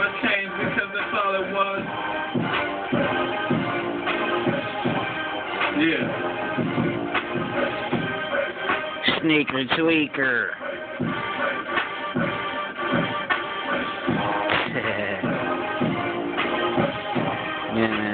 a change because that's all it was. Yeah. Sneaker tweaker. Yeah.